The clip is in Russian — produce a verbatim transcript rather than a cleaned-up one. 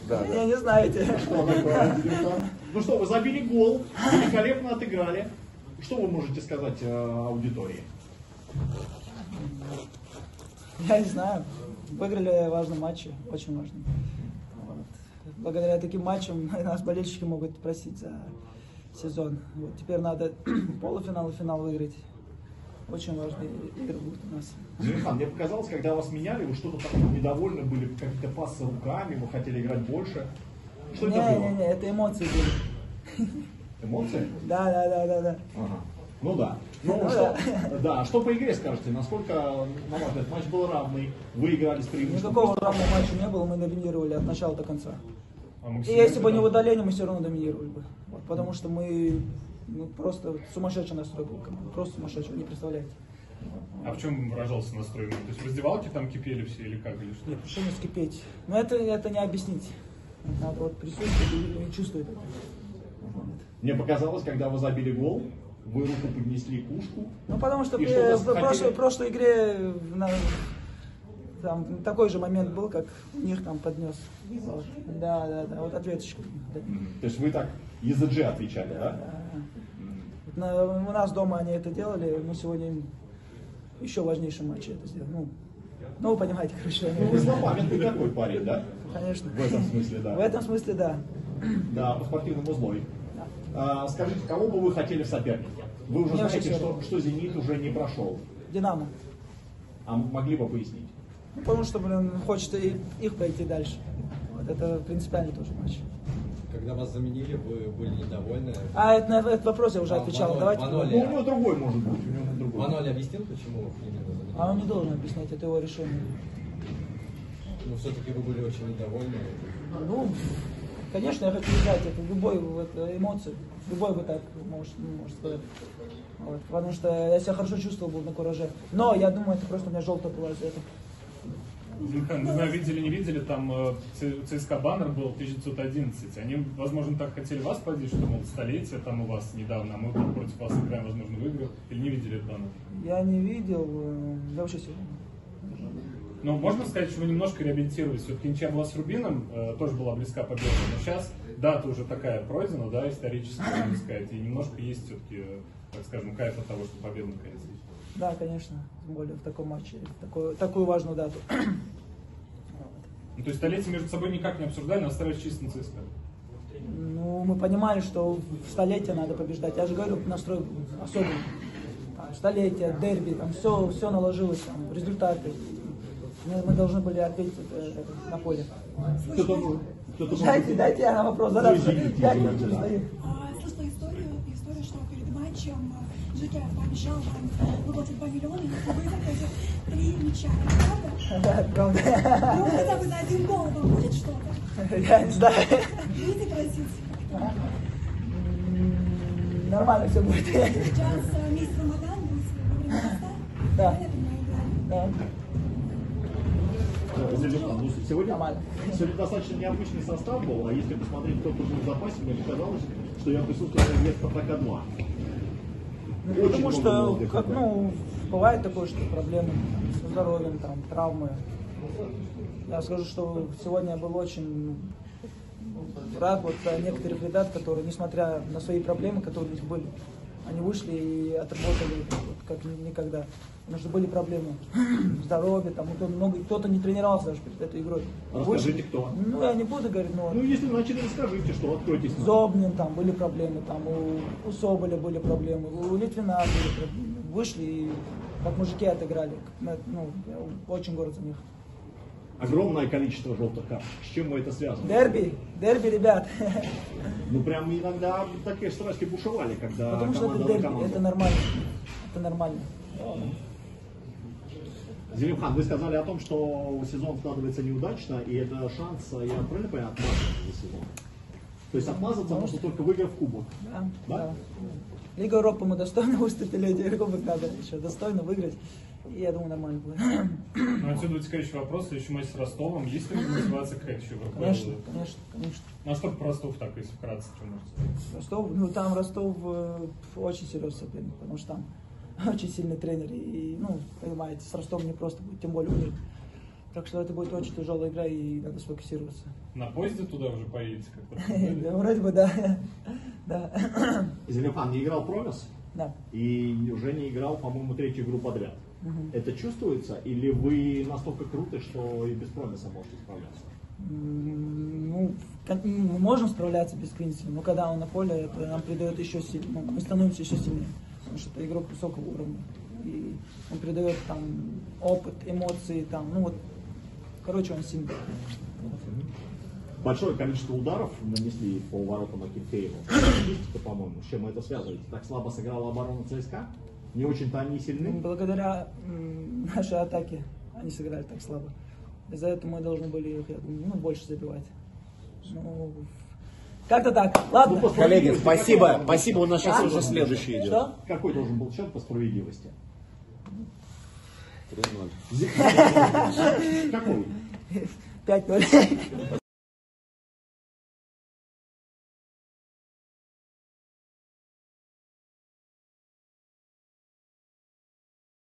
Да, Меня не знаете. Что такое? Ну что, вы забили гол, великолепно отыграли. Что вы можете сказать э, аудитории? Я не знаю. Выиграли важные матчи, очень важные. Вот. Благодаря таким матчам нас болельщики могут просить за сезон. Вот. Теперь надо полуфинал и финал выиграть. Очень важные игры будут у нас. Зелимхан, мне показалось, когда вас меняли, вы что-то там недовольны были, какие-то пассы руками, вы хотели играть больше. Что не, это было? Не, не, это эмоции были. Эмоции? Да, да, да, да, да. Ага. Ну да. Ну, Ну, что, да. да, что по игре скажете? Насколько, на ваш взгляд, матч был равный, вы играли с преимуществом? Никакого равного матча не было, мы доминировали от начала до конца. А И если бы не в удалении, мы все равно доминировали бы. Вот, потому что мы ну, просто сумасшедший настрой был. Просто сумасшедший, вы не представляете. А в чем выражался настрой? То есть в раздевалке там кипели все или как? Или что? Нет, что не скипеть. Но это, это не объяснить. Надо вот присутствовать и, и чувствовать это. Мне показалось, когда вы забили гол, вы руку поднесли к ушку. Ну потому что И при, что-то в, прошлой, хотели- в прошлой игре на, там такой же момент был, как у них там поднес. Вот. Да, да, да, вот ответочку. То есть вы так ЕЗДЖ отвечали, да? На- у нас дома они это делали, мы сегодня им еще важнейший матч это сделали. Ну, ну вы понимаете, короче. Ну, вы злопамятный такой парень, да? Конечно. В этом смысле, да. В этом смысле, да. Да, по спортивному злой. А, скажите, кого бы вы хотели в сопернике? Вы уже Не знаете, очень что, что «Зенит» уже не прошел. Динамо. А могли бы пояснить? Ну, потому что, блин, хочется и их пройти дальше. Вот это принципиальный тоже матч. Когда вас заменили, вы были недовольны. А это, на этот вопрос я уже А, отвечал. Маноль- Давайте. Маноль- Ну, у него другой может быть, у него другой. Маноль объяснил, почему именно заменили? А он не должен объяснять, это его решение. Но все-таки вы были очень недовольны. Ну, конечно, я хочу играть, это любой вот, эмоции, любой бы так может, может сказать. Вот, потому что я себя хорошо чувствовал был на кураже. Но я думаю, это просто у меня желтая была из-за этого. Зелимхан, не знаю, видели, не видели, там э, Ц- ЦСКА баннер был тысяча девятьсот одиннадцать. Они, возможно, так хотели вас победить, что, мол, столетие там у вас недавно, а мы тут против вас играем, возможно, выиграем. Или не видели этот баннер? Я не видел, э, я вообще сегодня. Ну, можно сказать, что вы немножко реабилитировались. Все-таки ничья была с Рубином, э, тоже была близка победа. Но сейчас дата уже такая пройдена, да, историческая, можно сказать. И немножко есть все-таки, э, так скажем, кайф от того, что победа наконец есть. Да, конечно, тем более в таком матче, в такую, такую важную дату. Ну, то есть столетие между собой никак не обсуждали, но оставались чисто на ЦСКА. Ну, мы понимали, что в столетие надо побеждать. Я же говорю, настрой был особенный. Там, столетие, дерби, там все, все наложилось, там, результаты. Мы, мы должны были ответить это, это, на поле. Кто-то, кто-то Дайте, дайте я на вопрос задам. Ну, извините, Я не извините, да. стою. А, слышала историю, историю, что перед матчем Жекер пообещал вам выплатить два миллиона, если вы закажете три мяча. Правда? Да, правда. Ну, хотя бы за один гол вам будет что-то? Я не знаю. Будете просить? М, Нормально все будет. Сейчас э, месяц Рамадан будет во время поста. Да. Поэтому мы играем. Да. Зелимхан, ну, сегодня, Нормально. сегодня достаточно необычный состав был, а если посмотреть, кто тут был в запасе, мне показалось, что я присутствовал на Спартака-два. Ну, потому что, как, ну, бывает такое, что проблемы там, со здоровьем, там, травмы. Я скажу, что сегодня я был очень рад вот некоторых ребят, которые, несмотря на свои проблемы, которые у них были, они вышли и отработали вот, как никогда. Потому что были проблемы здоровья, там, кто-то, много, кто-то не тренировался даже перед этой игрой. Расскажите, Вышли. кто? Ну, я не буду говорить, но Ну, если начали, расскажите, что откройтесь. Зобнин, там были проблемы, там у, у Соболя были проблемы, у Литвина были проблемы. Вышли и как мужики отыграли. Как, ну, я очень горд за них. Огромное количество желтых карточек. С чем мы это связано? Дерби, дерби, ребят. Ну, прям иногда такие страсти бушевали, когда Потому что это команда на дерби, команду. это нормально. Это нормально. Зелимхан, вы сказали о том, что сезон складывается неудачно, и это шанс, я правильно понимаю, отмазаться за сезон? То есть отмазаться можно только выиграв кубок. Да, Да? да. Лига Европы мы достойно выступили, эти кубок надо еще достойно выиграть. И я думаю, нормально будет. Ну, отсюда вытекающий вопрос, следующий матч с Ростовом. Есть ли мотивация к еще в РПЛ? Конечно, конечно, конечно. Ну, а что про Ростов так, если вкратце, что можете сказать? Ростов, ну там Ростов э, очень серьезный соперник, потому что там очень сильный тренер. И, ну, понимаете, с Ростовом не просто будет, тем более у них Так что это будет очень тяжелая игра и надо сфокусироваться. На поезде туда уже поедете как-то? Да, вроде бы, да. Да. Зелефан не играл Промис? Да. И уже не играл, по-моему, третью игру подряд. Это чувствуется? Или вы настолько круты, что и без Промиса можете справляться? Ну, как- мы можем справляться без Квинси, но когда он на поле, это нам придает еще сильнее, ну, мы становимся еще сильнее, потому что это игрок высокого уровня. И он придает там опыт, эмоции, там, ну вот, короче, он сильный. Большое количество ударов нанесли по воротам Акинфеева. По-моему, с чем вы это связываете? Так слабо сыграла оборона ЦСКА? Не очень-то они сильны? Благодаря м, нашей атаке они сыграли так слабо. Из-за этого мы должны были их, я думаю, ну, больше забивать. Ну, как-то так. Ладно. Ну, Коллеги, спасибо. Спасибо, у нас сейчас уже следующий идет. Что? Какой должен был счет по справедливости? три ноль. Какой? пять ноль.